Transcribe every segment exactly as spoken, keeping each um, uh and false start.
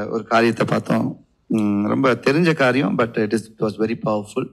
ஒரு காரியத்தை பார்த்தோம். ரொம்ப தெரிஞ்ச காரியம், but it is it was very powerful.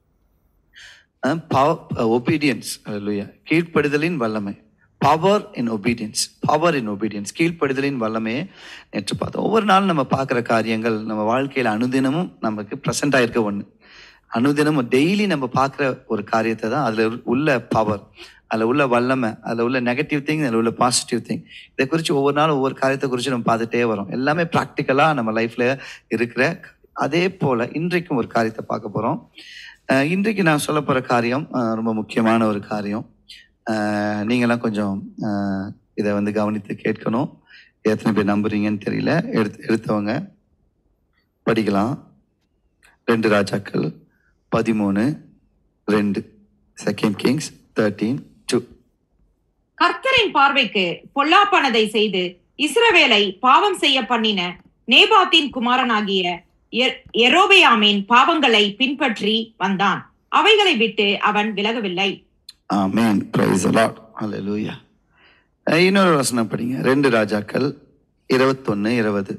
Obedience, அல்லேலூயா. கீழ்ப்படிதலின் வல்லமை. Power in obedience, power in obedience, கீழ்ப்படிதலின் வல்லமையை நேற்று பார்த்தோம். ஒவ்வொரு நாளும் நம்ம பார்க்குற காரியங்கள் நம்ம வாழ்க்கையில் அனுதினமும் நமக்கு ப்ரெசென்ட் ஆகிருக்க ஒன்று. அனுதினமும் டெய்லி நம்ம பார்க்குற ஒரு காரியத்தை தான் அதில் உள்ள பவர், அதில் உள்ள வல்லமை, அதில் உள்ள நெகட்டிவ் திங், அதில் உள்ள பாசிட்டிவ் திங். இதை குறித்து ஒவ்வொரு நாளும் ஒவ்வொரு காரியத்தை குறித்து நம்ம பார்த்துட்டே வரோம். எல்லாமே ப்ராக்டிக்கலாக நம்ம லைஃப்பில் இருக்கிற. அதே போல் இன்றைக்கும் ஒரு காரியத்தை பார்க்க போகிறோம். இன்றைக்கு நான் சொல்ல போகிற காரியம் ரொம்ப முக்கியமான ஒரு காரியம். நீங்களாம் கொஞ்சம் இதை வந்து கவனித்து கேட்கணும். எத்தனை பேர் நம்புறீங்கன்னு தெரியல. எடுத்து எடுத்தவங்க படிக்கலாம். ரெண்டு ராஜாக்கள் பதிமூணு ரெண்டு. Second Kings thirteen two. கர்த்தரின் பார்வைக்கு பொல்லாப்பானதை செய்து இஸ்ரவேலை பாவம் செய்ய பண்ணின நேபாத்தின் குமாரனாகிய யெரொபெயாமின் பாவங்களை பின்பற்றி வந்தான். அவைகளை விட்டு அவன் விலகவில்லை. ஆமென். Praise the Lord. ஹல்லேலூயா. இன்னொரு வசனம் படிங்க. ரெண்டு ராஜாக்கள் இருபத்தொன்னு இருபது.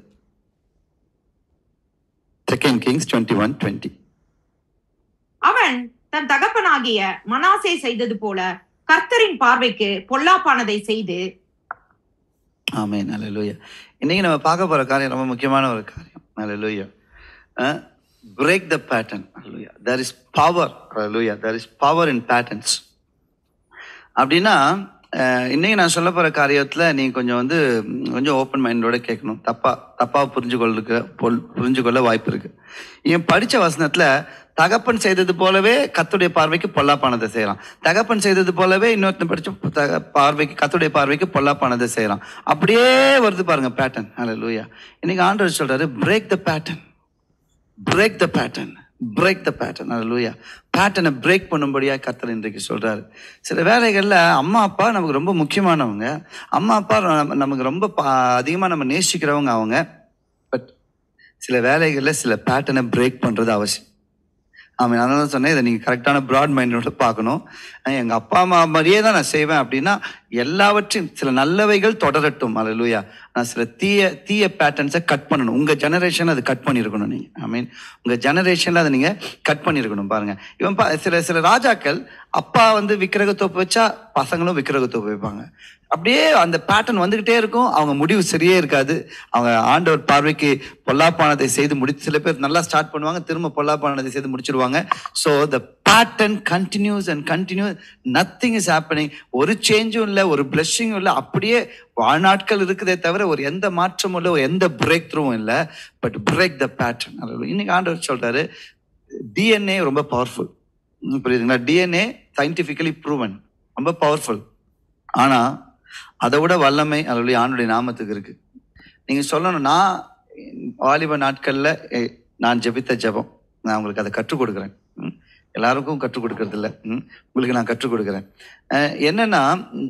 Second Kings twenty one twenty. அவன் தன் தகப்பனாகிய மனாசே செய்தது போல கர்த்தரின் பார்வைக்கு பொல்லாப்பானதை செய்து. ஆமென். ஹல்லேலூயா. இன்னைக்கு நம்ம பார்க்க போற காரியம் ரொம்ப முக்கியமான ஒரு காரியம். ஹல்லேலூயா. break the pattern. Hallelujah. There is power. Hallelujah. There is power in patterns. அப்படின்னா இன்னைக்கு நான் சொல்ல போகிற காரியத்தில் நீங்கள் கொஞ்சம் வந்து கொஞ்சம் ஓப்பன் மைண்டோட கேட்கணும். தப்பா தப்பாக புரிஞ்சு கொள்ளுக்க பொல் புரிஞ்சு கொள்ள வாய்ப்பு இருக்குது. இவன் படித்த வசனத்தில் தகப்பன் செய்தது போலவே கர்த்தருடைய பார்வைக்கு பொல்லாப்பானதை செய்யலாம். தகப்பன் செய்தது போலவே இன்னொருத்தன் படித்த தக பார்வைக்கு கர்த்தருடைய பார்வைக்கு பொல்லாப்பானதை செய்யலாம். அப்படியே வருது பாருங்க பேட்டர்ன். ஹல்லேலூயா. இன்னைக்கு ஆண்டவர் சொல்கிறாரு, break the pattern, break the pattern, break the pattern. ஹல்லேலூயா. பேட்டர்னை பிரேக் பண்ணும்படியாக கர்த்தர் இன்றைக்கு சொல்கிறாரு. சில வேலைகளில் அம்மா அப்பா நமக்கு ரொம்ப முக்கியமானவங்க. அம்மா அப்பா நமக்கு ரொம்ப அதிகமாக நம்ம நேசிக்கிறவங்க அவங்க. பட் சில வேலைகளில் சில பேட்டர்னை பிரேக் பண்ணுறது அவசியம். ஆமாம். அதனால தான் சொன்னேன், இதை நீங்கள் கரெக்டான ப்ராட் மைண்டோட பார்க்கணும். எங்கள் அப்பா அம்மா மாதிரியே தான் நான் செய்வேன் அப்படின்னா எல்லாவற்றையும் சில நல்லவைகள் தொடரட்டும். ஹல்லேலூயா. நான் சில தீய தீய பேட்டர்ன்ஸை கட் பண்ணணும். உங்கள் ஜெனரேஷன் அது கட் பண்ணியிருக்கணும். நீங்கள் ஐ மீன் உங்கள் ஜெனரேஷனில் அதை நீங்கள் கட் பண்ணியிருக்கணும். பாருங்கள், இவன் பா சில சில ராஜாக்கள் அப்பா வந்து விக்கிரகத்தோப்பு வச்சா பசங்களும் விக்கிரகத்தோப்பு வைப்பாங்க. அப்படியே அந்த பேட்டர்ன் வந்துக்கிட்டே இருக்கும். அவங்க முடிவு சரியே இருக்காது. அவங்க ஆண்டவர் பார்வைக்கு பொல்லாப்பானதை செய்து முடிச்சு, சில பேர் நல்லா ஸ்டார்ட் பண்ணுவாங்க, திரும்ப பொல்லாப்பானதை செய்து முடிச்சிருவாங்க. So the pattern continues and continues. Nothing is happening. ஒரு சேஞ்சும் இல்லை, ஒரு பிளஸ்ஸிங்கும் இல்லை. அப்படியே வாழ்நாட்கள் இருக்குதே தவிர ஒரு எந்த மாற்றமும் இல்லை, ஒரு எந்த பிரேக் த்ரூவும் இல்லை. But break the pattern. இன்னைக்கு ஆண்டவர் சொல்றாரு, டிஎன்ஏ ரொம்ப பவர்ஃபுல். புரியுதுங்களா? டிஎன்ஏ சயின்டிஃபிக்கலி ப்ரூவன், ரொம்ப பவர்ஃபுல். ஆனா அதை விட வல்லமை அல்லது ஆண்டுடைய நாமத்துக்கு இருக்கு. நீங்க சொல்லணும், நான் வாலிப நாட்கள்ல நான் ஜெபித்த ஜெபம், நான் உங்களுக்கு அதை கற்றுக் கொடுக்குறேன். எல்லாருக்கும் கற்றுக் கொடுக்கறது இல்லை, உங்களுக்கு நான் கற்றுக் கொடுக்குறேன். என்னன்னா,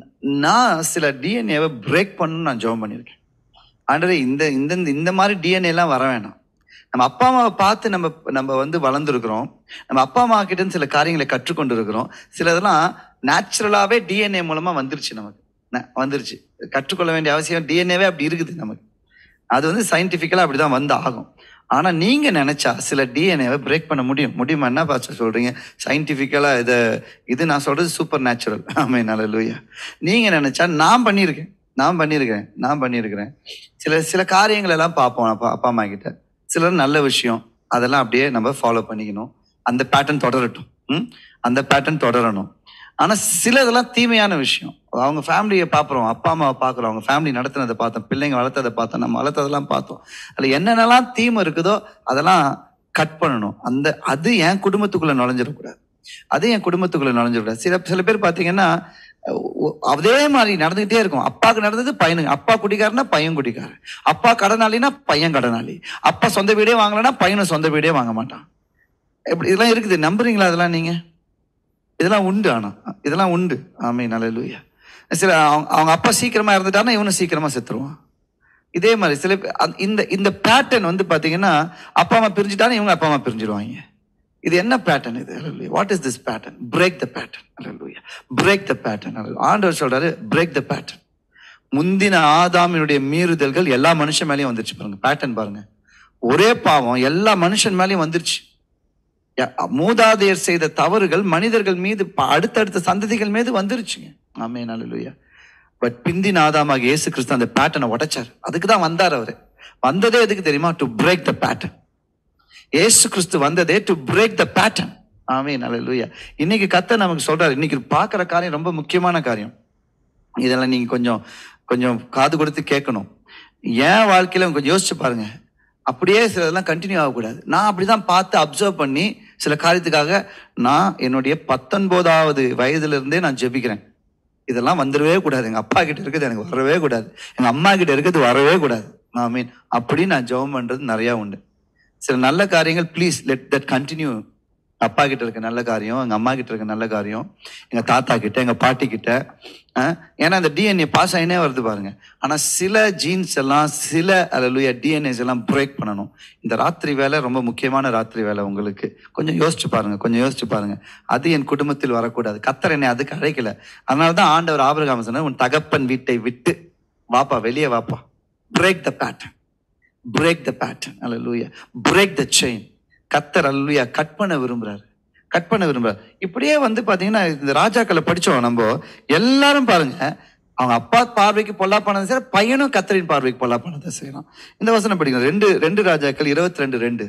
நான் சில டிஎன்ஏவை பிரேக் பண்ணணும்னு நான் ஜெபம் பண்ணியிருக்கேன். ஆண்டவரே, இந்த இந்த இந்த மாதிரி டிஎன்ஏ எல்லாம் வர வேணாம். நம்ம அப்பா அம்மாவை பார்த்து நம்ம நம்ம வந்து வளர்ந்துருக்கிறோம். நம்ம அப்பா அம்மா கிட்ட சில காரியங்களை கற்றுக்கொண்டு இருக்கிறோம். சிலதெல்லாம் நேச்சுரலாகவே டிஎன்ஏ மூலமாக வந்துருச்சு, நமக்கு வந்துருச்சு. கற்றுக்கொள்ள வேண்டிய அவசியம் டிஎன்ஏவே அப்படி இருக்குது நமக்கு. அது வந்து சயின்டிஃபிக்கலாக அப்படி தான் வந்து ஆகும். ஆனால் நீங்கள் நினச்சா சில டிஎன்ஏவை பிரேக் பண்ண முடியும். முடியுமா? என்ன பார்த்து சொல்கிறீங்க? சயின்டிஃபிக்கலாக இதை இது நான் சொல்கிறது சூப்பர் நேச்சுரல். ஆமென். ஹல்லேலூயா. நீங்கள் நினச்சா நான் பண்ணியிருக்கேன் நான் பண்ணியிருக்கிறேன் நான் பண்ணியிருக்கிறேன் சில சில காரியங்கள் எல்லாம் பார்ப்போம் அப்பா அப்பா அம்மா கிட்ட. சிலர் நல்ல விஷயம், அதெல்லாம் அப்படியே நம்ம ஃபாலோ பண்ணிக்கணும். அந்த பேட்டர்ன் தொடரட்டும். ம் அந்த பேட்டர்ன் தொடரணும். ஆனால் சில இதெல்லாம் தீமையான விஷயம். அவங்க ஃபேமிலியை பார்க்குறோம், அப்பா அம்மாவை பார்க்குறோம், அவங்க ஃபேமிலி நடத்துனதை பார்த்தோம், பிள்ளைங்க வளர்த்ததை பார்த்தோம், நம்ம வளர்த்ததெல்லாம் பார்த்தோம். அதில் என்னென்னலாம் தீமை இருக்குதோ அதெல்லாம் கட் பண்ணணும். அந்த அது என் குடும்பத்துக்குள்ளே நுழைஞ்சிடக்கூடாது. அது என் குடும்பத்துக்குள்ளே நுழைஞ்சிடக்கூடாது. சில சில பேர் பார்த்தீங்கன்னா அதே மாதிரி நடந்துகிட்டே இருக்கும். அப்பாவுக்கு நடந்தது பையனுக்கு. அப்பா குடிக்காரனா பையன் குடிக்காரன். அப்பா கடனாளினா பையன் கடனாளி. அப்பா சொந்த வீடே வாங்கலன்னா பையனும் சொந்த வீடே வாங்க மாட்டான். எப்படி இதெல்லாம் இருக்குது? நம்புறீங்களா? அதெல்லாம் நீங்க இதெல்லாம் உண்டு. ஆனா இதெல்லாம் உண்டு. ஆமென். ஹல்லேலூயா. சில அவங்க அப்பா சீக்கிரமா இறந்துட்டானா இவனும் சீக்கிரமா செத்துருவான். இதே மாதிரி சில இந்த இந்த பேட்டர்ன் வந்து பாத்தீங்கன்னா, அப்பா அம்மா பிரிஞ்சுட்டானா இவங்க அப்பா அம்மா பிரிஞ்சிருவாங்க. இது என்ன பேட்டர்ன் இது? ஹல்லேலூயா. What is this pattern? Break the pattern. ஹல்லேலூயா. Break the pattern. ஆண்டவர் சொல்றாரு, பிரேக் த பேட்டர்ன். முந்தின ஆதாமினுடைய மீறுதல்கள் எல்லா மனுஷன் மேலேயும் வந்துருச்சு. பாருங்க பேட்டர்ன் பாருங்க. ஒரே பாவம் எல்லா மனுஷன் மேலேயும் வந்துருச்சு. மூதாதையர் செய்த தவறுகள் மனிதர்கள் மீது அடுத்தடுத்த சந்ததிகள் மீது வந்துருச்சுங்க. ஆமென் அல்லேலூயா. பட் பிந்தின ஆதாமாக இயேசு கிறிஸ்து அந்த பேட்டர்னை உடைச்சார். அதுக்கு தான் வந்தார். அவரு வந்ததே எதுக்கு தெரியுமா? To break the pattern. இயேசு கிறிஸ்து வந்ததே டு பிரேக் த பேட்டர்ன். ஆமென் அல்லேலூயா. இன்னைக்கு கர்த்தர் நமக்கு சொல்றாரு. இன்னைக்கு பார்க்கிற காரியம் ரொம்ப முக்கியமான காரியம். இதெல்லாம் நீங்க கொஞ்சம் கொஞ்சம் காது கொடுத்து கேட்கணும். என் வாழ்க்கையில கொஞ்சம் யோசிச்சு பாருங்க. அப்படியே சிலதெல்லாம் கண்டினியூ ஆகக்கூடாது. நான் அப்படிதான் பார்த்து அப்சர்வ் பண்ணி சில காரியத்துக்காக நான் என்னுடைய பத்தொன்பதாவது வயதுல இருந்தே நான் ஜெபிக்கிறேன். இதெல்லாம் வந்துடவே கூடாது. எங்க அப்பா கிட்ட இருக்குது எனக்கு வரவே கூடாது. எங்க அம்மா கிட்ட இருக்குது வரவே கூடாது. ஆமீன். அப்படி நான் ஜெபம் பண்றது நிறைய உண்டு. சில நல்ல காரியங்கள் ப்ளீஸ் லெட் தட் கண்டினியூ. அப்பா கிட்ட இருக்க நல்ல காரியம், எங்க அம்மா கிட்ட இருக்க நல்ல காரியம், எங்க தாத்தா கிட்ட, எங்க பாட்டி கிட்ட, ஏன்னா அந்த டிஎன்ஏ பாஸ் ஆகினே வருது பாருங்க. ஆனா சில ஜீன்ஸ் எல்லாம், சில அல்லேலூயா டிஎன்ஏஸ் எல்லாம் பிரேக் பண்ணணும். இந்த ராத்திரி வேலை ரொம்ப முக்கியமான ராத்திரி வேலை உங்களுக்கு. கொஞ்சம் யோசிச்சு பாருங்க, கொஞ்சம் யோசிச்சு பாருங்க. அது என் குடும்பத்தில் வரக்கூடாது. கர்த்தர் என்னை அதுக்கு அழைக்கல. அதனாலதான் ஆண்டவர் ஆபிரகாம் சொன்னார், உன் தகப்பன் வீட்டை விட்டு வாப்பா, வெளியே வாப்பா. Break the pattern, break the pattern. அல்லேலூயா. Break the chain. கர்த்தர் அல்லேலூயா கட் பண்ண விரும்புறாரு, கட் பண்ண விரும்புறாரு. இப்படியே வந்து பாத்தீங்கன்னா இந்த ராஜாக்களை படிச்சோம் நம்ம எல்லாரும் பாருங்க. அவங்க அப்பா பார்வைக்கு பொல்லாப்பானதை செய்யற, பையனும் கர்த்தரின் பார்வைக்கு பொல்லாப்பானதை செய்யறான். இந்த வசனம் படிக்கணும். ரெண்டு ரெண்டு ராஜாக்கள் இருபத்தி ரெண்டு ரெண்டு.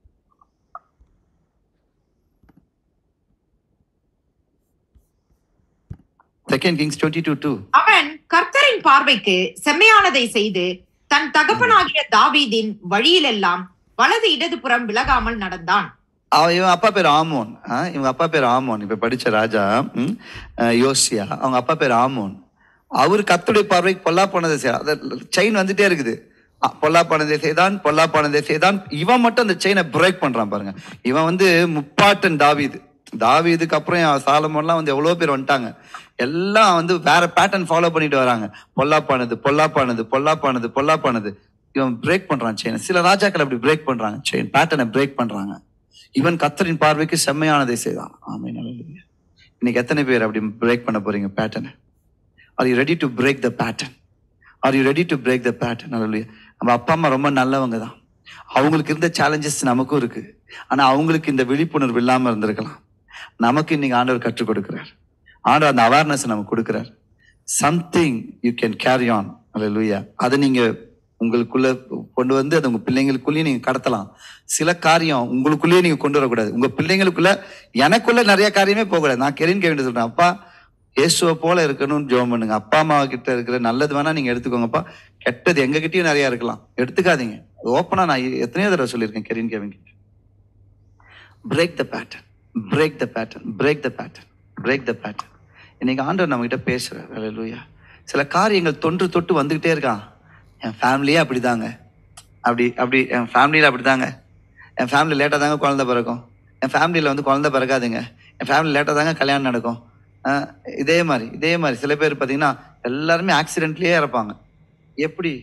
Second Kings twenty two two. அவன் கர்த்தரின் பார்வைக்கு செம்மையானதை செய்து தன் தகப்பனாகிய தாவீதின் வழியிலெல்லாம் வலது இடதுபுறம் விலகாமல் நடந்தான். இவன் அப்பா பேர் ஆமோன். இவங்க அப்பா பேர் ஆமோன். இப்ப படிச்ச ராஜா யோசியா, அவங்க அப்பா பேர் ஆமோன். அவரு கர்த்தருடைய பார்வைக்கு பொல்லாப்பானதை செய்ய, செயின் வந்துட்டே இருக்குது. பொல்லாப்பானதை செய்தான், பொல்லாப்பானதை செய்தான். இவன் மட்டும் அந்த செயினை பிரேக் பண்றான் பாருங்க. இவன் வந்து முப்பாட்டன் தாவீது. தாவீதுக்கு அப்புறம் சாலமோன்லாம் வந்து எவ்வளவு பேர் வந்துட்டாங்க. எல்லாம் வந்து வேற பேட்டர்ன் ஃபாலோ பண்ணிட்டு வராங்க. பொல்லாப்பானது பொல்லாப்பானது பொல்லாப்பானது பொல்லாப்பானது. இவன் பிரேக் பண்றான் செயின். சில ராஜாக்கள் அப்படி பிரேக் பண்றாங்க, செயின் பேட்டர்னை பிரேக் பண்றாங்க. இவன் கர்த்தரின் பார்வைக்கு செம்மையானதை செய்தான். ஆமென் அல்லேலூயா. இன்னைக்கு எத்தனை பேர் அப்படி பிரேக் பண்ண போறீங்க பேட்டர்னை? Are you ready to break the pattern? Are you ready to break the pattern? அல்லேலூயா. நம்ம அப்பா அம்மா ரொம்ப நல்லவங்க தான். அவங்களுக்கு இருந்த சேலஞ்சஸ் நமக்கும் இருக்கு. ஆனா அவங்களுக்கு இந்த விழிப்புணர்வு இல்லாம இருந்திருக்கலாம். நமக்கு இன்னைக்கு ஆண்டவர் கற்றுக் கொடுக்கிறார். ஆண்டவர் அந்த அவேர்னஸ் நமக்கு கொடுக்கிறார். Something you can carry on. அல்லேலூயா. அதை நீங்க உங்களுக்குள்ள கொண்டு வந்து அது உங்க பிள்ளைங்களுக்குள்ளேயே நீங்க கடத்தலாம். சில காரியம் உங்களுக்குள்ளேயே நீங்க கொண்டு வரக்கூடாது. உங்க பிள்ளைங்களுக்குள்ள, எனக்குள்ள நிறைய காரியமே போகக்கூடாது. நான் கெரின் கேவிட்டு சொல்றேன், அப்பா இயேசுவை போல இருக்கணும்னு ஜெபம் பண்ணுங்க. அப்பா அம்மா கிட்ட இருக்கிற நல்லது வேணா நீங்க எடுத்துக்கோங்கப்பா, கெட்டது எங்க கிட்டயும் நிறைய இருக்கலாம், எடுத்துக்காதீங்க. ஓப்பனா நான் எத்தனையோ தடவை சொல்லியிருக்கேன் கெரின் கேவின் கிட்ட. Break the pattern, break the pattern, break the pattern, break the pattern. இன்னைக்கு ஆண்டவர் நம்ம கிட்ட பேசுறாரு. அல்லேலூயா. சில காரியங்கள் தொன்று தொட்டு வந்துகிட்டே இருக்கான். என் ஃபேமிலியே அப்படிதாங்க, அப்படி அப்படி என் ஃபேமிலியில் அப்படிதாங்க. என் ஃபேமிலி லேட்டாக தாங்க குழந்தை பிறக்கும். என் ஃபேமிலியில் வந்து குழந்தை பிறக்காதுங்க. என் ஃபேமிலி லேட்டாக தாங்க கல்யாணம் நடக்கும். இதே மாதிரி இதே மாதிரி சில பேர் பார்த்தீங்கன்னா எல்லாருமே ஆக்சிடென்ட்லேயே இறப்பாங்க. எப்படி?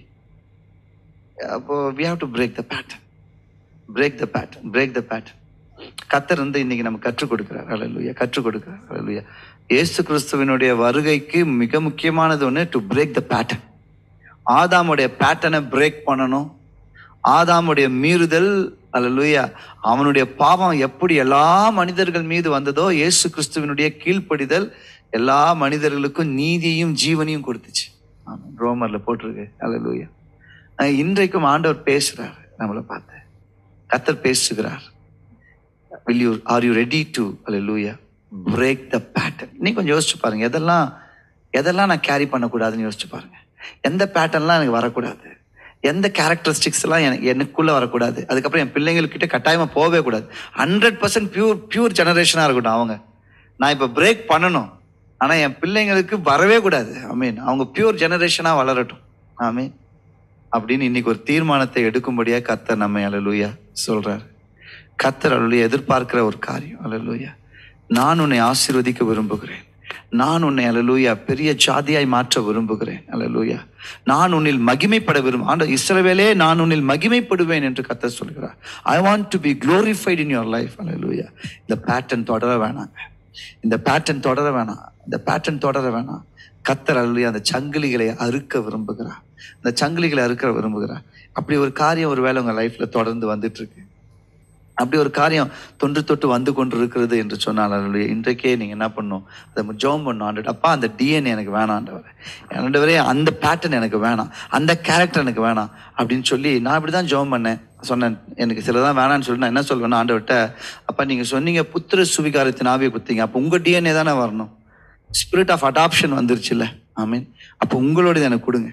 அப்போ we have to break the pattern, break the pattern, break the pattern. கர்த்தர் வந்து இன்னைக்கு நம்ம கற்றுக் கொடுக்கிறார். அல்லேலூயா. கற்றுக் கொடுக்கிறார். அல்லேலூயா. இயேசு கிறிஸ்துவினுடைய வருகைக்கு மிக முக்கியமானது ஒன்று, டு பிரேக் த பேட்டர்ன். ஆதாமுடைய பேட்டர்னை பிரேக் பண்ணணும். ஆதாமுடைய மீறுதல், அல்லேலூயா, அவனுடைய பாவம் எப்படி எல்லா மனிதர்கள் மீது வந்ததோ, இயேசு கிறிஸ்துவினுடைய கீழ்ப்படிதல் எல்லா மனிதர்களுக்கும் நீதியையும் ஜீவனையும் கொடுத்துச்சு. ரோமர்ல போட்டிருக்கு. அல்லேலூயா. இன்றைக்கும் ஆண்டவர் பேசுறார் நம்மளை பார்த்து. கர்த்தர் பேசுகிறார். Will you, are you ready to, hallelujah, break the pattern? நீ கொஞ்சம் யோசிச்சு பாருங்க. எதெல்லாம் எதெல்லாம் நான் கேரி பண்ணக்கூடாதுன்னு யோசிச்சு பாருங்க. எந்த பேட்டர்ன்லாம் எனக்கு வரக்கூடாது, எந்த கேரக்டரிஸ்டிக்ஸ் எல்லாம் எனக்கு எனக்குள்ள வரக்கூடாது. அதுக்கப்புறம் என் பிள்ளைங்கள்கிட்ட கட்டாயமா போகவே கூடாது. ஹண்ட்ரட் பர்சன்ட் பியூர் பியூர் ஜெனரேஷனா இருக்கட்டும் அவங்க. நான் இப்ப பிரேக் பண்ணணும், ஆனா என் பிள்ளைங்களுக்கு வரவே கூடாது. ஆமீன். அவங்க பியூர் ஜெனரேஷனா வளரட்டும். ஆமீன். அப்படின்னு இன்னைக்கு ஒரு தீர்மானத்தை எடுக்கும்படியா கர்த்தர் நம்ம அல்லேலூயா சொல்றாரு. கர்த்தர் அல்லேலூயா எதிர்பார்க்கிற ஒரு காரியம். அல்லேலூயா. நான் உன்னை ஆசீர்வதிக்க விரும்புகிறேன். நான் உன்னை அல்லேலூயா பெரிய ஜாதியாய் மாற்ற விரும்புகிறேன். அல்லேலூயா. நான் உன்னில் மகிமைப்பட விரும்ப, ஆண்டவர் இஸ்ரவேலே நான் உன்னில் மகிமைப்படுவேன் என்று கர்த்தர் சொல்கிறார். I want to be glorified in your life. அல்லேலூயா. இந்த பேட்டர்ன் தொடர வேணாங்க. இந்த பேட்டர்ன் தொடர வேணாம். இந்த பேட்டர்ன் தொடர வேணாம். கர்த்தர் அல்லேலூயா அந்த சங்கிலிகளை அறுக்க விரும்புகிறார். அந்த சங்கிலிகளை அறுக்க விரும்புகிறார். அப்படி ஒரு காரியம் ஒருவேளை உங்க லைஃப்ல தொடர்ந்து வந்துட்டு இருக்கு. அப்படி ஒரு காரியம் தொன்று தொட்டு வந்து கொண்டு இருக்கிறது என்று சொன்னால் அல்லேலூயா, இன்றைக்கே நீங்க என்ன பண்ணணும், அதை ஜெபம் பண்ணணும். ஆண்டவரே, அப்பா அந்த டிஎன்ஏ எனக்கு வேணாம் ஆண்டவரே, ஆண்டவரே அந்த பேட்டர்ன் எனக்கு வேணாம், அந்த கேரக்டர் எனக்கு வேணாம் அப்படின்னு சொல்லி நான் இப்படி தான் ஜெபம் பண்ணேன் சொன்னேன். எனக்கு சிலதான் வேணான்னு சொல்லி நான் என்ன சொல்வேன்னா, ஆண்டவர்கிட்ட அப்பா நீங்க சொன்னீங்க புத்திர சுவிகாரத்தின் ஆவியை கொடுத்தீங்க, அப்போ உங்க டிஎன்ஏ தானே வரணும். ஸ்பிரிட் ஆஃப் அடாப்ஷன் வந்துருச்சுல்ல, ஆமீன். அப்போ உங்களோடது எனக்கு கொடுங்க.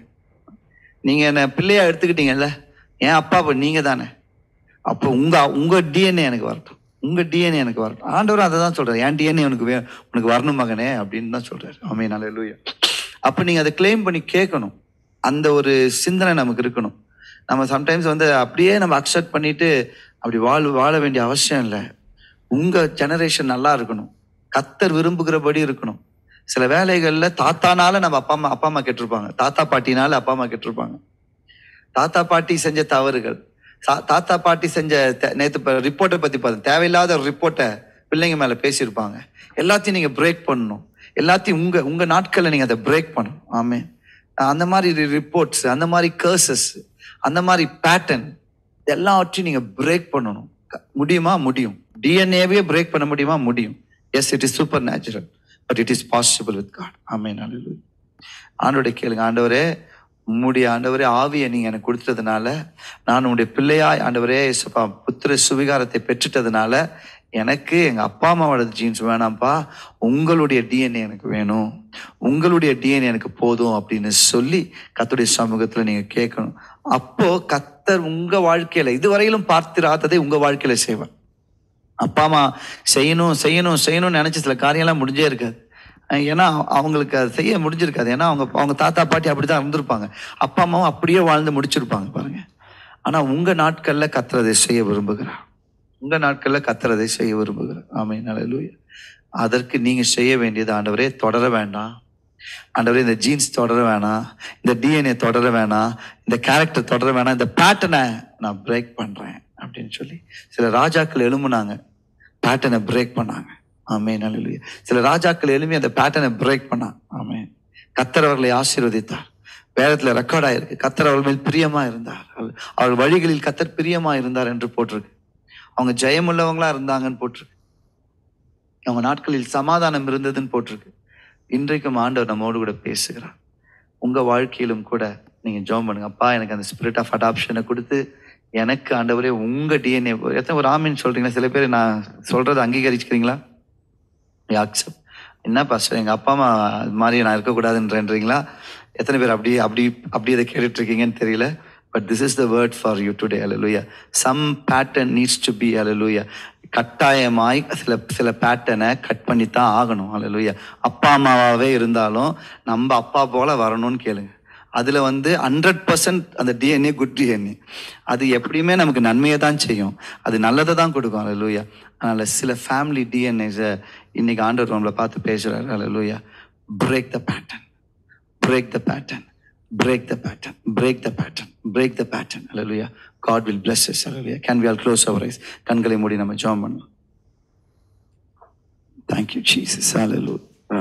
நீங்க என்ன பிள்ளையா எடுத்துக்கிட்டீங்கல்ல, ஏன் அப்பா அப்போ நீங்க தானே, அப்போ உங்க உங்க டிஎன்ஏ எனக்கு வரட்டும், உங்க டிஎன்ஏ எனக்கு வரட்டும். ஆண்டவர் அதை தான் சொல்றாரு, என் டிஎன்ஏ உனக்கு வே உனக்கு வரணும் மகனே அப்படின்னு தான் சொல்றாரு. ஆமீன், அல்லேலூயா. அப்போ நீங்க அதை கிளைம் பண்ணி கேட்கணும். அந்த ஒரு சிந்தனை நமக்கு இருக்கணும். நம்ம சம்டைம்ஸ் வந்து அப்படியே நம்ம அக்செப்ட் பண்ணிட்டு அப்படி வாழ் வாழ வேண்டிய அவசியம் இல்லை. உங்க ஜெனரேஷன் நல்லா இருக்கணும், கர்த்தர் விரும்புகிறபடி இருக்கணும். சில வேலைகள்ல தாத்தானால நம்ம அப்பா அம்மா அப்பா அம்மா கெட்டிருப்பாங்க, தாத்தா பாட்டினால அப்பா அம்மா கெட்டிருப்பாங்க. தாத்தா பாட்டி செஞ்ச தவறுகள், தாத்தா பாட்டி செஞ்ச நேற்று ரிப்போர்ட்டை பத்தி பார்த்தேன், தேவையில்லாத ஒரு ரிப்போர்ட்டை பிள்ளைங்க மேல பேசியிருப்பாங்க. எல்லாத்தையும் நீங்க பிரேக் பண்ணணும். எல்லாத்தையும் உங்க உங்க நாட்கள்ல நீங்க அதை பிரேக் பண்ணணும். ஆமே, அந்த மாதிரி ரிப்போர்ட்ஸ், அந்த மாதிரி கர்சஸ், அந்த மாதிரி பேட்டர்ன் எல்லாவற்றையும் நீங்க பிரேக் பண்ணணும். முடியுமா? முடியும். டிஎன்ஏவே பிரேக் பண்ண முடியுமா? முடியும். Yes, it is supernatural, but it is possible with God. ஆமென், அல்லேலூயா. ஆண்டவரே கேளுங்க, ஆண்டவரே உம்முடைய ஆண்டவரே ஆவியை நீங்க எனக்கு கொடுத்ததுனால, நான் உங்களுடைய பிள்ளையாய் ஆண்டவரே புத்திர சுவிகாரத்தை பெற்றுட்டதுனால எனக்கு எங்க அப்பா அம்மாவோட ஜீன்ஸ் வேணாம்ப்பா, உங்களுடைய டிஎன்ஏ எனக்கு வேணும், உங்களுடைய டிஎன்ஏ எனக்கு போதும் அப்படின்னு சொல்லி கர்த்தருடைய சமூகத்துல நீங்க கேட்கணும். அப்போ கர்த்தர் உங்க வாழ்க்கையில இதுவரையிலும் பார்த்திராததை உங்க வாழ்க்கையில செய்வார். அப்பா அம்மா செய்யணும் செய்யணும் செய்யணும்னு நினைச்சு சில காரியம்லாம் முடிஞ்சே இருக்காது. ஏன்னா அவங்களுக்கு அதை செய்ய முடிஞ்சிருக்காது. ஏன்னா அவங்க அவங்க தாத்தா பாட்டி அப்படிதான் இருந்திருப்பாங்க, அப்பா அம்மாவும் அப்படியே வாழ்ந்து முடிச்சிருப்பாங்க பாருங்க. ஆனா உங்க நாட்கள்ல கர்த்தர் அதை செய்ய விரும்புகிறார். உங்க நாட்கள்ல கர்த்தர் அதை செய்ய விரும்புகிறார். ஆமென், அல்லேலூயா. அதற்கு நீங்க செய்ய வேண்டியது, ஆண்டவரே தொடர வேண்டாம், ஆண்டவரே இந்த ஜீன்ஸ் தொடர வேணாம், இந்த டிஎன்ஏ தொடர வேணாம், இந்த கேரக்டர் தொடர வேணாம், இந்த பேட்டர்னை நான் பிரேக் பண்றேன் அப்படின்னு சொல்லி சில ராஜாக்கள் எழும்புனாங்க, பேட்டர்னை பிரேக் பண்ணாங்க. ஆமென், அல்லேலூயா. சில ராஜாக்கள் எழுப்பி அந்த பேட்டர்னை பிரேக் பண்ணாங்க. ஆமென். கர்த்தர் அவர்களை ஆசீர்வதித்தார். வேதத்துல ரெக்கார்ட் ஆயிருக்கு, கர்த்தர் அவர்கள் மேல் பிரியமா இருந்தார், அவர்கள் வழிகளில் கர்த்தர் பிரியமா இருந்தார் என்று போட்டிருக்கு. அவங்க ஜெயமுள்ளவங்களா இருந்தாங்கன்னு போட்டிருக்கு. அவங்க நாட்களில் சமாதானம் இருந்ததுன்னு போட்டிருக்கு. இன்றைக்கும் ஆண்டவர் நம்மோடு கூட பேசுகிறார். உங்க வாழ்க்கையிலும் கூட நீங்க ஜெபம் பண்ணுங்க, அப்பா எனக்கு அந்த ஸ்பிரிட் ஆஃப் அடாப்ஷனை கொடுத்து எனக்கு ஆண்டவரே உங்க டிஎன்ஏ. எத்தனை ஒரு ஆமீன் சொல்றீங்களா? சில பேர் நான் சொல்றதை அங்கீகரிச்சுக்கிறீங்களா? அக்செப்ட். என்ன பாஸ்டர் எங்க அப்பா அம்மா அது மாதிரி நான் இருக்கக்கூடாதுன்றீங்களா? எத்தனை பேர் அப்படி அப்படி அப்படி அதை கேட்டுட்டு இருக்கீங்கன்னு தெரியல. But this is the word for you today. Hallelujah. Some pattern needs to be, hallelujah. கட்டாயமாய் சில சில பேட்டர்னை கட் பண்ணித்தான் ஆகணும். ஹல்லேலூயா. அப்பா அம்மாவாவே இருந்தாலும் நம்ம அப்பா போல வரணும்னு கேளுங்க. அதுல வந்து ஹண்ட்ரட் பர்சன்ட் அந்த டிஎன்ஏ குட் டிஎன்ஏ அது எப்படியுமே நமக்கு நன்மையை தான் செய்யும், அது நல்லதை தான் கொடுக்கும். ஹல்லேலூயா. அதனால சில ஃபேமிலி டிஎன்ஏஸை இன்னைக்கு ஆண்டவர் நம்மளை பார்த்து பேசுறாரு. ஹல்லேலூயா. Break the pattern, break the pattern, break the pattern, break the pattern, break the pattern. Hallelujah. God will bless us. Hallelujah. Can we all close our eyes? கண்களை மூடி நம்ம ஜெபம் பண்ணலாம். Thank you Jesus. Hallelujah.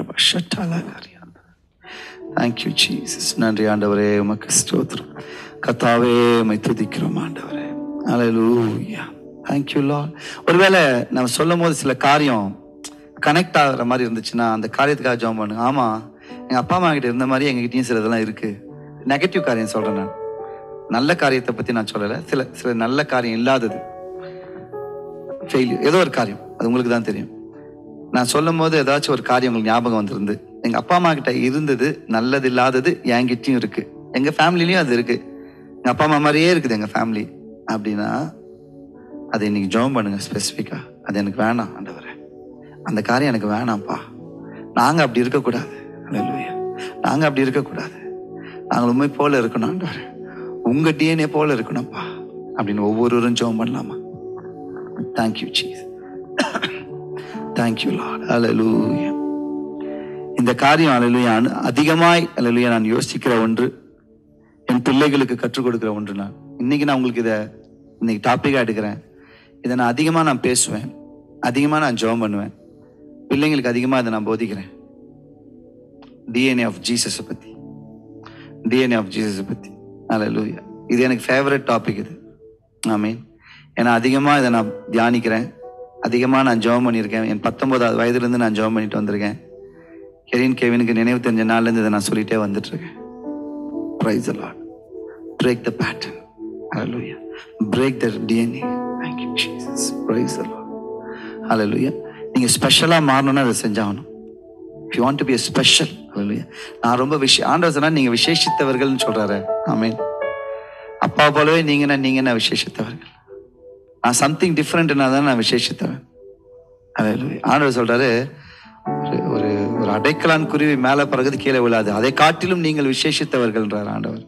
Thank you Jesus. நன்றி ஆண்டவரே, உமக்கு ஸ்தோத்திரம். கர்த்தாவே உம்மை துதிக்கிறோம் ஆண்டவரே. Hallelujah. Thank you Lord. ஒருவேளை நம்ம சொல்லும் போது சில காரியம் கனெக்ட் ஆகுற மாதிரி இருந்துச்சுன்னா அந்த காரியத்துக்காக ஜெபம் பண்ணுங்க. ஆமா, எங்க அப்பா அம்மா கிட்ட இருந்த மாதிரி எங்ககிட்டயும் சில இதெல்லாம் இருக்கு. நெகட்டிவ் காரியம் சொல்றேன் நான், நல்ல காரியத்தை பத்தி நான் சொல்லலை. சில சில நல்ல காரியம் இல்லாதது, ஃபெயிலியர், ஏதோ ஒரு காரியம், அது உங்களுக்கு தான் தெரியும். நான் சொல்லும் போது ஏதாச்சும் ஒரு காரியம் உங்களுக்கு ஞாபகம் வந்திருந்து, எங்க அப்பா அம்மா கிட்ட இருந்தது நல்லது இல்லாதது என்கிட்டயும் இருக்கு, எங்க ஃபேமிலிலையும் அது இருக்கு, எங்க அப்பா அம்மா மாதிரியே இருக்குது எங்க ஃபேமிலி அப்படின்னா அதை இன்னைக்கு ஜெபம் பண்ணுங்க ஸ்பெசிஃபிக்கா. அது எனக்கு வேணாம் ஆண்டவரே, அந்த காரியம் எனக்கு வேணாம்ப்பா, நாங்க அப்படி இருக்கக்கூடாது. அல்லேலூயா. நாங்க அப்படி இருக்கக்கூடாது, நாங்கள் உண்மை போல இருக்கணும் ஆண்டவரே, உங்க டிஎன்ஏ போல இருக்கணும்ப்பா அப்படின்னு ஒவ்வொருவரும் ஜெபம் பண்ணலாமா? Thank you Jesus. Thank you Lord. அல்லேலூயா. இந்த காரியம் அல்லேலூயா அதிகமாய் அல்லேலூயா நான் யோசிக்கிற ஒன்று, என் பிள்ளைகளுக்கு கற்றுக் கொடுக்கிற ஒன்று. நான் இன்னைக்கு நான் உங்களுக்கு இதை இன்னைக்கு டாபிக்கா எடுக்கிறேன். இதை நான் அதிகமா நான் பேசுவேன், அதிகமா நான் ஜெபம் பண்ணுவேன், பிள்ளைங்களுக்கு அதிகமா இதை நான் போதிக்கிறேன். டிஎன்ஏ ஆஃப் ஜீசஸை பற்றி, டிஎன்ஏ ஆஃப் ஜீசஸை பற்றி. ஹல்லேலூயா. இது எனக்கு ஃபேவரட் டாபிக் இது. ஆமீன். ஏன்னா அதிகமாக இதை நான் தியானிக்கிறேன், அதிகமாக நான் ஜெபம் பண்ணியிருக்கேன். என் பத்தொன்பதாவது வயதுலேருந்து நான் ஜெபம் பண்ணிட்டு வந்திருக்கேன். கெரின் கேவினுக்கு நினைவு தெரிஞ்ச நாள்லேருந்து இதை நான் சொல்லிட்டே வந்துட்டுருக்கேன். Praise the Lord. Break the pattern. Hallelujah. Break the D N A. Thank you, Jesus. Praise the Lord. Hallelujah. நீங்க ஸ்பெஷலா மாறணும்னா அதை செஞ்சாகணும். If you want to be a special, hallelujah. நான் ரொம்ப விஷய ஆண்டவர் சொன்னா நீங்க விசேஷித்தவர்கள்னு சொல்றாரு. ஆமென். அப்பா போலவே நீங்க நீங்க என்ன விசேஷித்தவர்கள். நான் சம்திங் டிஃபரெண்ட்னா தான் நான் விசேஷித்தவன். ஹalleluya. ஆண்டவர் சொல்றாரு, ஒரு ஒரு அடைக்கலான் குருவி மேல பறகுது கீழே விழாது, அதை காட்டிலும் நீங்கள் விசேஷித்தவர்கள் என்றார் ஆண்டவர்.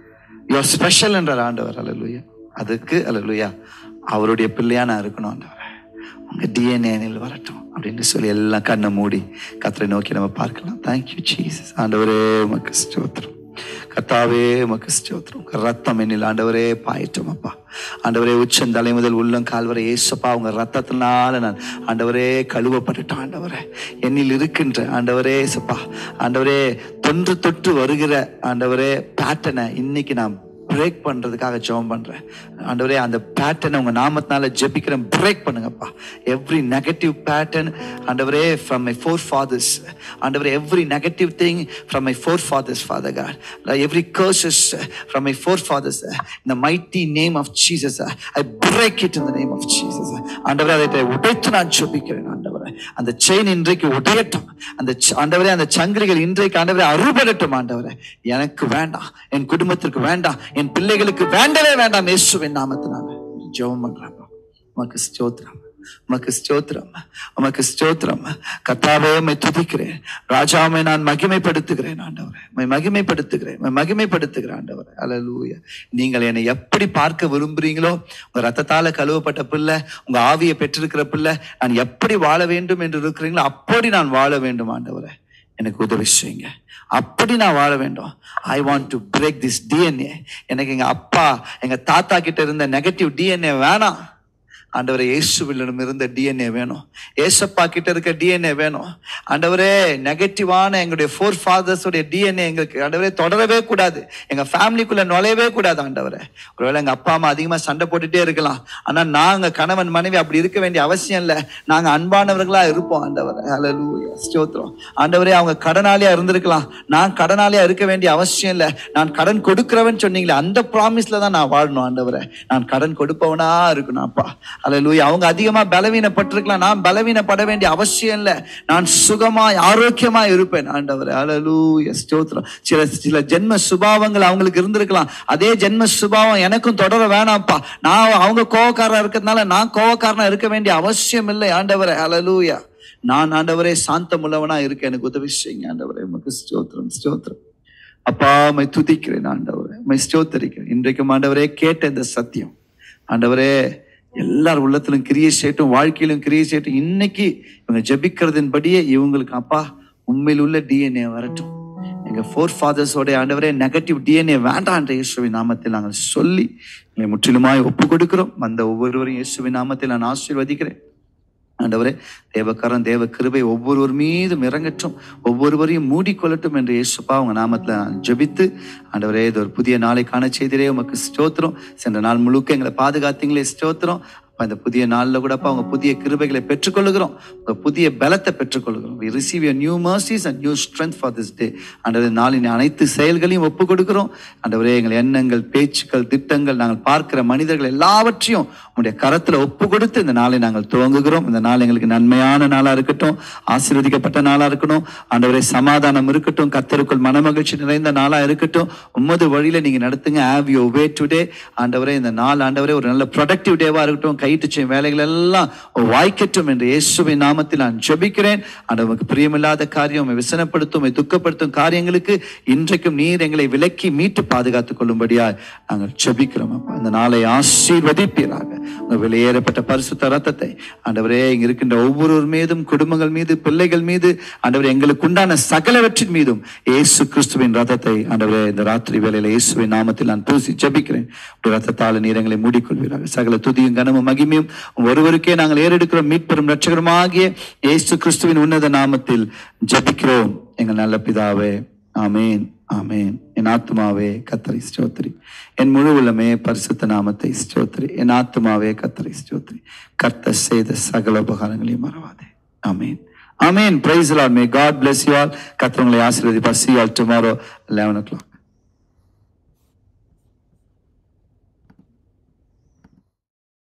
யூ ஆர் ஸ்பெஷல் என்றார் ஆண்டவர். ஹல்லேலூயா. அதுக்கு ஹல்லேலூயா அவருடைய பிள்ளையா நான் இருக்கணும் ஆண்டவர், உங்க டிஎன்ஏனில் வரட்டும் அப்படின்னு சொல்லி எல்லாம் கண்ணை மூடி கர்த்தரை நோக்கி நம்ம பார்க்கலாம். Thank you Jesus. ஆண்டவரே உமக்கு ஸ்தோத்திரம், கர்த்தாவே உமக்கு ஸ்தோத்திரம். ரத்தம் என்னில் ஆண்டவரே பாயட்டும் அப்பா. ஆண்டவரே உச்சம் தலை முதல் உள்ளம் கால்வரை ஏசப்பா உங்க ரத்தத்தினால நான் ஆண்டவரே கழுவப்பட்டுட்டேன். ஆண்டவரே என்னில் இருக்கின்ற ஆண்டவரே ஏசப்பா ஆண்டவரே தொன்று தொட்டு வருகிற ஆண்டவரே பேட்டர்னை இன்னைக்கு நான் பிரேக் பண்றதுக்காக ஜெபம் பண்றேன் ஆண்டவரே. அந்த பேட்டர்னை உங்க நாமத்தினால ஜெபிக்கிறேன், பிரேக் பண்ணுங்கப்பா. எவ்ரி நெகட்டிவ் பேட்டர்ன் ஆண்டவரே ஃப்ரம் மை ஃபோர் ஃபாதர்ஸ் ஆண்டவரே, every negative thing from my forefathers father God, every curses from my forefathers in the mighty name of Jesus I break it in the name of Jesus. ஆண்டவரே அதை உடைத்து நான் ஜெபிக்கிறேன் ஆண்டவரே. அந்த chain இன்றைக்கு உடையட்டும், அந்த ஆண்டவரே அந்த சங்கிலிகள் இன்றைக்கு ஆண்டவரே அறுபடட்டும் ஆண்டவரே. எனக்கு வேண்டாம், என் குடும்பத்திற்கு வேண்டாம், என் பிள்ளைகளுக்கு வேண்டவே வேண்டாம். இயேசுவின் நாமத்தினால ஜெபம் பண்றேன். உமக்கு ஸ்தோத்திரம், உமக்கு ஸ்தோத்திரம், உமக்கு ஸ்தோத்திரம். கர்த்தாவே உம்மை துதிக்கிறேன், ராஜாவை நான் மகிமைப்படுத்துகிறேன் ஆண்டவரே, உம்மை மகிமைப்படுத்துகிறேன், உம்மை மகிமைப்படுத்துகிறேன் ஆண்டவரே. ஹல்லேலூயா. நீங்கள் என்னை எப்படி பார்க்க விரும்புறீங்களோ, உங்க ரத்தத்தால கழுவப்பட்ட பிள்ளை, உங்க ஆவியை பெற்றிருக்கிற பிள்ளை, நான் எப்படி வாழ வேண்டும் என்று இருக்கிறீங்களோ அப்படி நான் வாழ வேண்டும் ஆண்டவரே. எனக்கு உதவி செய்யுங்க, அப்படி நான் வாழ வேண்டும். I want to break this DNA. எனக்கு எங்க அப்பா எங்க தாத்தா கிட்ட இருந்த நெகட்டிவ் டிஎன்ஏ வேணாம் ஆண்டவரே. இயேசுவிடம் இருந்த டிஎன்ஏ வேணும், ஏசப்பா கிட்ட இருக்க டிஎன்ஏ வேணும் ஆண்டவரே. நெகட்டிவான எங்களுடைய ஃபோர் ஃபாதர்ஸ் உடைய டிஎன்ஏ எங்களுக்கு ஆண்டவரே தொடரவே கூடாது, எங்க ஃபேமிலிக்குள்ள நுழையவே கூடாது ஆண்டவரே. ஒருவேளை எங்க அப்பா அம்மா அதிகமா சண்டை போட்டுட்டே இருக்கலாம், ஆனா நாங்க கணவன் மனைவி அப்படி இருக்க வேண்டிய அவசியம் இல்லை. நாங்க அன்பானவர்களா இருப்போம் ஆண்டவரே. ஹல்லேலூயா, ஸ்தோத்திரம் ஆண்டவரே. அவங்க கடனாளியா இருந்திருக்கலாம், நான் கடனாளியா இருக்க வேண்டிய அவசியம் இல்லை. நான் கடன் கொடுக்கிறவன் சொன்னீங்களே, அந்த ப்ராமிஸ்ல தான் நான் வாழணும் ஆண்டவரே. நான் கடன் கொடுப்பவனா இருக்கணும் அப்பா. ஹல்லேலூயா. அவங்க அதிகமா பலவீனப்பட்டிருக்கலாம், நான் பலவீனப்பட வேண்டிய அவசியம் இல்லை. நான் சுகமாய் ஆரோக்கியமா இருப்பேன் ஆண்டவரே. ஹல்லேலூயா, ஸ்தோத்திரம். சில சில ஜென்ம சுபாவங்கள் அவங்களுக்கு இருந்திருக்கலாம், அதே ஜென்ம சுபாவம் எனக்கும் தொடர வேணாம்ப்பா. நான் அவங்க கோவக்காரனா இருக்கிறதுனால நான் கோவக்காரனா இருக்க வேண்டிய அவசியம் இல்லை ஆண்டவரே. ஹல்லேலூயா. நான் ஆண்டவரே சாந்தம் உள்ளவனா இருக்க எனக்கு உதவி செய்யுங்க ஆண்டவரே. உமக்கு ஸ்தோத்திரம், ஸ்தோத்திரம் அப்பா. உம்மை துதிக்கிறேன் ஆண்டவரே, உம்மை ஸ்தோத்தரிக்கிறேன். இன்றைக்கும் ஆண்டவரே கேட்ட இந்த சத்தியம் ஆண்டவரே எல்லார் உள்ளத்திலும் கிரியை செய்யட்டும், வாழ்க்கையிலும் கிரியை செய்யட்டும். இன்னைக்கு இவங்க ஜெபிக்கிறதின்படியே இவங்களுக்கு அப்பா உண்மையில் உள்ள டிஎன்ஏ வரட்டும். எங்க ஃபோர் ஃபாதர்ஸோட ஆண்டவரே நெகட்டிவ் டிஎன்ஏ வேண்டாம் என்ற இயேசுவின் நாமத்தில் நாங்கள் சொல்லி எங்களை முற்றிலுமாய் ஒப்பு கொடுக்கிறோம். அந்த ஒவ்வொருவரையும் இயேசுவின் நாமத்தில் நான் ஆசீர்வதிக்கிறேன் ஆண்டவரே. தேவக்காரன் தேவ கிருபை ஒவ்வொருவர் மீதும் இறங்கட்டும், ஒவ்வொருவரையும் மூடிக்கொள்ளட்டும் என்று இயேசுப்பா உங்க நாமத்துல நான் ஜெபித்து ஆண்டவரே இது ஒரு புதிய நாளை காண செய்திரே உமக்கு ஸ்தோத்திரம். சென்ற நாள் முழுக்க எங்களை பாதுகாத்தீங்களே ஸ்தோத்திரம். இந்த புதிய நாளில் கூட அவங்க புதிய கிருபைகளை பெற்றுக்கொள்கிறோம், புதிய பலத்தை பெற்றுக்கொள்கிறோம். We receive your new mercies and new strength for this day. ஆண்டவரே நாளின் அனைத்து செயல்களையும் ஒப்பு கொடுக்கிறோம் ஆண்டவரே. எங்கள் எண்ணங்கள், பேச்சுக்கள், திட்டங்கள், நாங்கள் பார்க்கிற மனிதர்கள் எல்லாவற்றையும் உங்களுடைய கரத்துல ஒப்பு கொடுத்து இந்த நாளை நாங்கள் துவங்குகிறோம். இந்த நாள் எங்களுக்கு நன்மையான நாளா இருக்கட்டும், ஆசீர்வதிக்கப்பட்ட நாளா இருக்கட்டும் ஆண்டவரே. சமாதானம் இருக்கட்டும், கர்த்தருக்குள் மனமகிழ்ச்சி நிறைந்த நாளா இருக்கட்டும். உம்மது வழியில நீங்க நடத்துங்க. Have your way today ஆண்டவரே. இந்த நாள் ஆண்டவரே ஒரு நல்ல ப்ரொடக்டிவ் டேவா இருக்கட்டும், கைட்டு செய்யும் வேலைகள் எல்லாம் வாய்க்கட்டும் என்று இயேசுவின் நாமத்தில் நான் ஜெபிக்கிறேன். ஆண்டவருக்கு பிரியமில்லாத காரியம், விசனப்படுத்தும், துக்கப்படுத்தும் காரியங்களுக்கு இன்றைக்கும் நீர் எங்களை விலக்கி மீட்டு பாதுகாத்துக் கொள்ளும்படியா நாங்கள் ஜெபிக்கிறோம். இந்த நாளை ஆசீர்வதிப்பீராக. வெளியேறப்பட்ட பரிசுத்த ரத்தத்தை ஆண்டவரே இங்க இருக்கின்ற ஒவ்வொருவர் மீதும், குடும்பங்கள் மீது, பிள்ளைகள் மீது, ஆண்டவரே எங்களுக்கு உண்டான சகலவற்றின் மீதும் இயேசு கிறிஸ்துவின் ரத்தத்தை ஆண்டவரே இந்த ராத்திரி வேளையில இயேசுவின் நாமத்தில் நான் பூசி ஜெபிக்கிறேன். உடைய ரத்தத்தால் நீரங்களை மூடிக்கொள்வீர்கள். சகல துதியும் கனமும் மகிமையும் ஒருவருக்கே நாங்கள் ஏறெடுக்கிறோம். மீட்பெரும் ரட்சகருமாகிய இயேசு கிறிஸ்துவின் உன்னத நாமத்தில் ஜெபிக்கிறோம் எங்கள் நல்ல பிதாவே. ஆமேன், ஆமேன். என் ஆத்துமாவே கர்த்தரை ஸ்தோத்திரி, என் முழு உள்ளமே பரிசுத்த நாமத்தை ஸ்தோத்திரி. என் ஆத்துமாவே கர்த்தரை ஸ்தோத்திரி, கர்த்தர் செய்த சகல உபகாரங்களையும் மறவாதே. ஆமேன், ஆமேன். Praise the Lord. May God bless you all. கர்த்தர் உங்களை ஆசீர்வதிப்பார். See you all tomorrow eleven o'clock.